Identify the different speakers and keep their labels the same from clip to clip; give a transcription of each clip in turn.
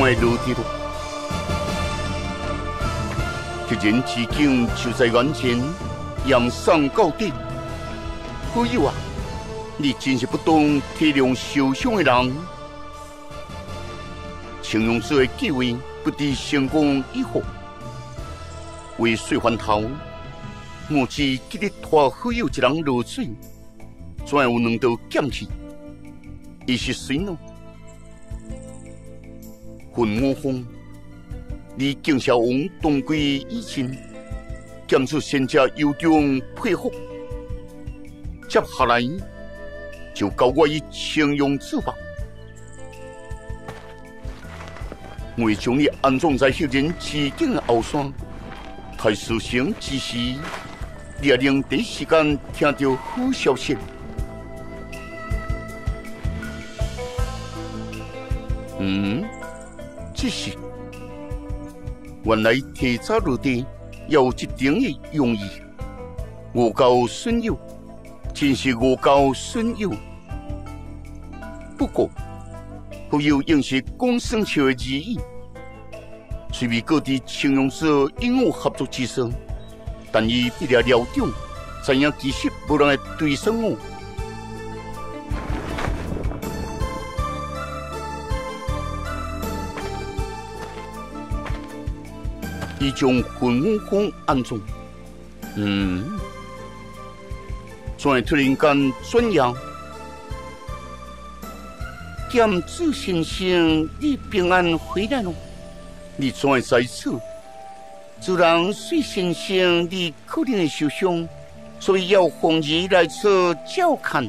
Speaker 1: 的落地了。敌人之境就在眼前，扬上到底。好友啊，你真是不懂体谅受伤的人。青勇者的计划不敌成功以后，为水翻头，我只记得拖好友一人落水，怎有两道剑气？伊是谁呢？混我风，离景孝王东归以前，剑出仙家有中配合，接下来就交我以青勇之法。我会将你安葬在迄人之境的后山。待事成之时，你也能第一时间听到好消息。这是原来提早落地要有一定的用意。恶交损友，真是恶交损友。不过，好友应是公生笑的之意。虽未各地青勇者因我合作之声，但伊必了了中，知影其实无人会对上我。伊将混武风安葬，怎会突然间转样？剑子先生，你平安回来了？你怎会在此？自然水先生，你可能会受伤，所以要红姨来此照看。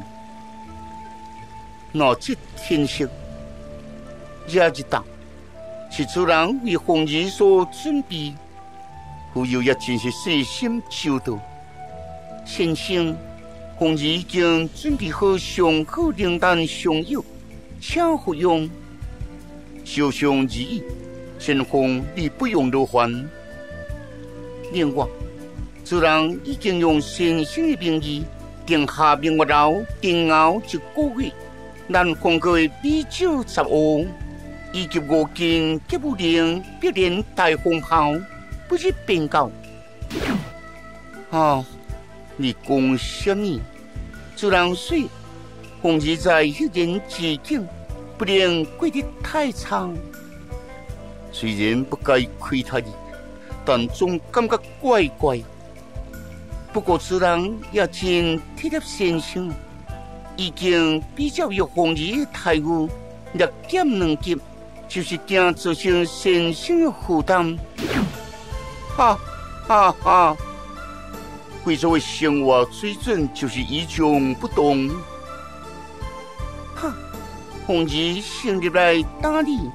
Speaker 1: 那这天色也一档，是自然为红姨所准备。妇幼也真是细心周到。先生，红姨已经准备好上好灵丹上药，请服用。受伤之意。先锋，你不用劳烦。另外，自然已经用先生的名义定下明月楼定熬一个月，咱风格的美酒10壶，以及5斤吉姆令必然大丰效，不是变告。你讲什么？自然说，红日在迄人之境，不能过得太长。虽然不该亏待你，但总感觉怪怪。不过自然也真体贴先生，已经比较有红日的态度，略减2级，就是惊造成先生的负担。哈哈哈！贵州的生活水准就是与众不同。红日先入来打你。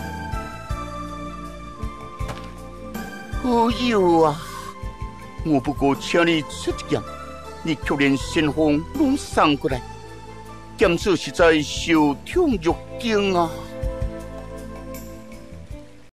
Speaker 1: 好友啊，我不过请你出一剑，你却连先锋拢送过来，剑子实在受宠若惊啊！